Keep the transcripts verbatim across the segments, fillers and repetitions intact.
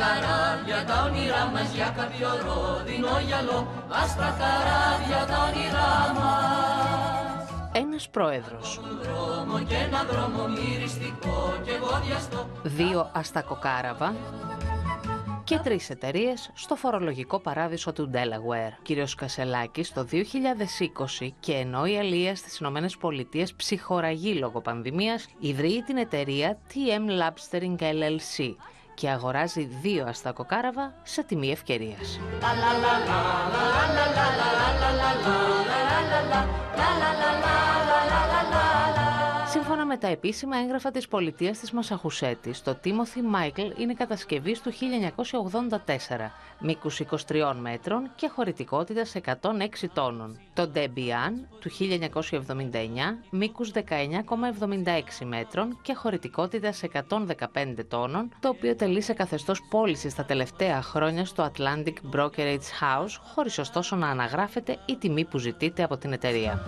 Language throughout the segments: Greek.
καράβια τα όνειρά μας για κάποιο ρόδινο γυαλό. Άσπρα καράβια τα όνειρά μας. Ένας πρόεδρος. Δρόμο και ένα δρόμο μυριστικό και γοδιαστό. Δύο αστακοκάραβα. Και τρεις εταιρείες στο φορολογικό παράδεισο του Delaware. Κύριος Κασελάκης το δύο χιλιάδες είκοσι, και ενώ η αλεία στις Ηνωμένες Πολιτείες ψυχοραγεί λόγω πανδημίας, ιδρύει την εταιρεία τι εμ Labstering ελ ελ σι και αγοράζει δύο αστακοκάραβα σε τιμή ευκαιρίας. Σύμφωνα με τα επίσημα έγγραφα της πολιτείας της Μασαχουσέτης, το Timothy Michael είναι κατασκευής του χίλια εννιακόσια ογδόντα τέσσερα, μήκους είκοσι τρία μέτρων και χωρητικότητας εκατόν έξι τόνων. Το Debian του χίλια εννιακόσια εβδομήντα εννέα, μήκους δεκαεννέα κόμμα εβδομήντα έξι μέτρων και χωρητικότητας εκατόν δεκαπέντε τόνων, το οποίο τελεί σε καθεστώς πώλησης τα τελευταία χρόνια στο Atlantic Brokerage House, χωρίς ωστόσο να αναγράφεται η τιμή που ζητείται από την εταιρεία.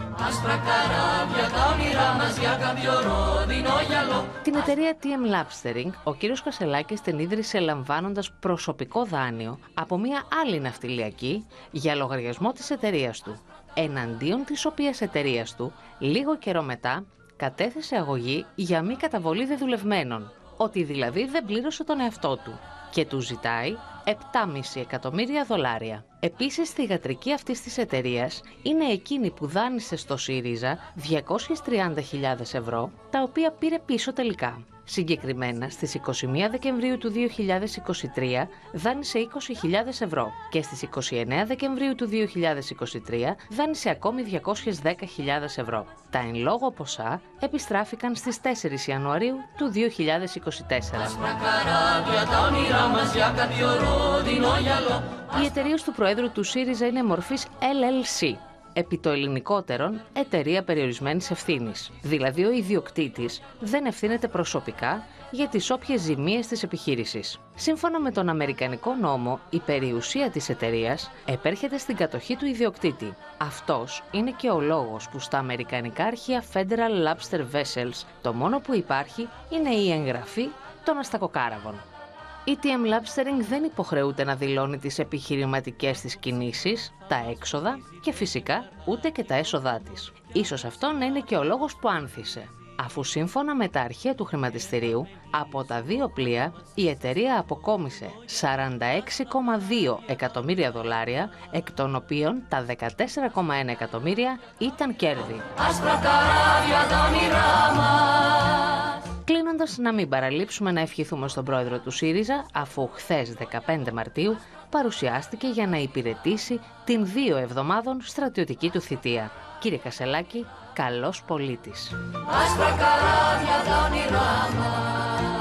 Την εταιρεία τι εμ Labstering ο κύριος Κασελάκης την ίδρυσε λαμβάνοντας προσωπικό δάνειο από μια άλλη ναυτιλιακή για λογαριασμό της εταιρείας του, εναντίον της οποίας εταιρείας του λίγο καιρό μετά κατέθεσε αγωγή για μη καταβολή δεδουλευμένων, ότι δηλαδή δεν πλήρωσε τον εαυτό του, και του ζητάει επτά κόμμα πέντε εκατομμύρια δολάρια. Επίσης, θυγατρική αυτής της εταιρείας είναι εκείνη που δάνεισε στο ΣΥΡΙΖΑ διακόσιες τριάντα χιλιάδες ευρώ, τα οποία πήρε πίσω τελικά. Συγκεκριμένα, στις είκοσι μία Δεκεμβρίου του δύο χιλιάδες είκοσι τρία δάνεισε είκοσι χιλιάδες ευρώ και στις είκοσι εννέα Δεκεμβρίου του δύο χιλιάδες είκοσι τρία δάνεισε ακόμη διακόσιες δέκα χιλιάδες ευρώ. Τα εν λόγω ποσά επιστράφηκαν στις τέσσερις Ιανουαρίου του δύο χιλιάδες είκοσι τέσσερα. Οι εταιρείες του Προέδρου του ΣΥΡΙΖΑ είναι μορφής ελ ελ σι. Επί το ελληνικότερον, εταιρεία περιορισμένης ευθύνης. Δηλαδή, ο ιδιοκτήτης δεν ευθύνεται προσωπικά για τις όποιες ζημίες της επιχείρησης. Σύμφωνα με τον Αμερικανικό νόμο, η περιουσία της εταιρείας επέρχεται στην κατοχή του ιδιοκτήτη. Αυτός είναι και ο λόγος που στα αμερικανικά αρχεία Federal Lobster Vessels το μόνο που υπάρχει είναι η εγγραφή των αστακοκάραβων. Η τι εμ Labstering δεν υποχρεούται να δηλώνει τις επιχειρηματικές της κινήσεις, τα έξοδα και φυσικά ούτε και τα έσοδά της. Ίσως αυτό να είναι και ο λόγος που άνθησε, αφού σύμφωνα με τα αρχεία του χρηματιστηρίου, από τα δύο πλοία η εταιρεία αποκόμισε σαράντα έξι κόμμα δύο εκατομμύρια δολάρια, εκ των οποίων τα δεκατέσσερα κόμμα ένα εκατομμύρια ήταν κέρδη. Κλείνοντας, να μην παραλείψουμε να ευχηθούμε στον πρόεδρο του ΣΥΡΙΖΑ, αφού χθες δεκαπέντε Μαρτίου παρουσιάστηκε για να υπηρετήσει την δύο εβδομάδων στρατιωτική του θητεία. Κύριε Κασελάκη, καλός πολίτης. Άσπρα καράβια τα όνειρά μας.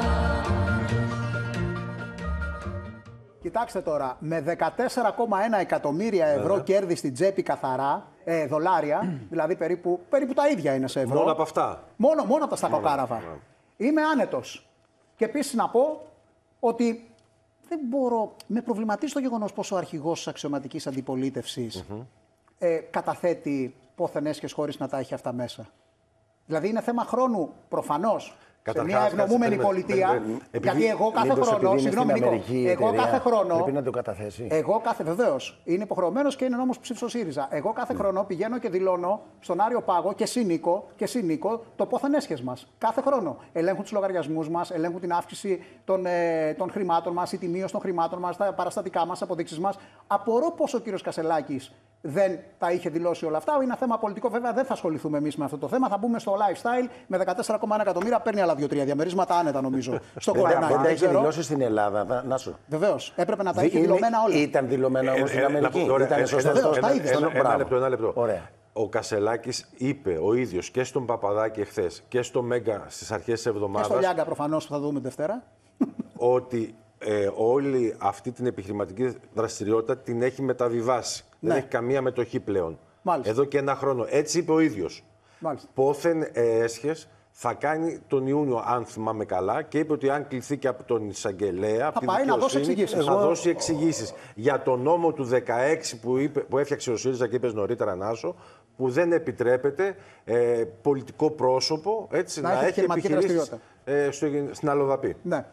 Κοιτάξτε τώρα, με δεκατέσσερα κόμμα ένα εκατομμύρια ευρώ Βέβαια. κέρδη στην τσέπη καθαρά, ε, δολάρια, δηλαδή περίπου, περίπου τα ίδια είναι σε ευρώ. Μόνο από αυτά. Μόνο, μόνο από τα στακοκάραβα. Είμαι άνετος. Και επίσης να πω ότι δεν μπορώ, με προβληματίζει το γεγονός πως ο αρχηγός της αξιωματικής αντιπολίτευσης mm-hmm. ε, καταθέτει πόθεν έσχες χωρίς να τα έχει αυτά μέσα. Δηλαδή είναι θέμα χρόνου, προφανώς. Καταρχάς, σε μια ευνομούμενη πολιτεία, επειδή, γιατί εγώ κάθε χρόνο, συγγνώμη Νίκο, εγώ κάθε χρόνο, πρέπει να το καταθέσει. Εγώ κάθε, βεβαίως, είναι υποχρεωμένος και είναι νόμος που ψήφισε ο ΣΥΡΙΖΑ. Εγώ κάθε mm. χρόνο πηγαίνω και δηλώνω στον Άριο Πάγο και εσύ Νίκο, και εσύ Νίκο, το πόθεν έσχες μας. Κάθε χρόνο. Ελέγχουν τους λογαριασμούς μας, ελέγχουν την αύξηση των, ε, των χρημάτων μας ή τη μείωση των χρημάτων μας, τα παραστατικά μας, αποδείξεις μας. Απορώ πως ο κύριος Κασελάκης δεν τα είχε δηλώσει όλα αυτά. Είναι ένα θέμα πολιτικό, βέβαια δεν θα ασχοληθούμε εμείς με αυτό το θέμα. Θα μπούμε στο lifestyle με δεκατέσσερα κόμμα ένα εκατομμύρια, παίρνει άλλα δύο-τρία διαμερίσματα άνετα νομίζω. Στο κορονάκι. Δεν τα είχε δηλώσει στην Ελλάδα, να σου. Βεβαίως, έπρεπε να τα είχε δηλωμένα όλα. Ήταν δηλωμένα όμως στην Αμερική. Ήταν σωστό. Ένα λεπτό, ένα λεπτό. Ο Κασελάκης είπε ο ίδιος και στον Παπαδάκη εχθές και στο Μέγκα στις αρχές της εβδομάδας. Και στο Λιάγκα προφανώς που θα δούμε Δευτέρα. Ότι ε, όλη αυτή την επιχειρηματική δραστηριότητα την έχει μεταβιβάσει. Ναι. Δεν έχει καμία μετοχή πλέον. Μάλιστα. Εδώ και ένα χρόνο. Έτσι είπε ο ίδιος. Μάλιστα. Πόθεν ε, έσχες θα κάνει τον Ιούνιο, αν θυμάμαι καλά, και είπε ότι αν κληθεί και από τον εισαγγελέα, από τη δικαιοσύνη, θα Εγώ... δώσει εξηγήσεις για τον νόμο του δεκαέξι που, είπε, που έφτιαξε ο ΣΥΡΙΖΑ και είπες νωρίτερα, Νάσο, που δεν επιτρέπεται ε, πολιτικό πρόσωπο έτσι, να, να έχει επιχειρήσεις ε, στο, στην Αλλοδαπή. Ναι.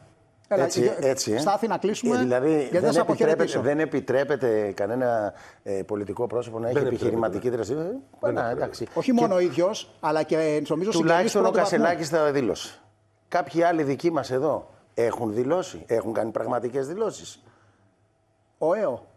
Έλα, έτσι, έτσι, ε. Στάθη, να κλείσουμε. Ε, δηλαδή, δεν, δεν, επιτρέπεται, δεν επιτρέπεται κανένα ε, πολιτικό πρόσωπο να έχει επιχειρηματική δραστηριότητα. Όχι μόνο ο ίδιος, αλλά και νομίζω τουλάχιστον ο Κασελάκης θα δήλωσε. Κάποιοι άλλοι δικοί μας εδώ έχουν δηλώσει, έχουν κάνει πραγματικές δηλώσεις. Ο ΕΟ.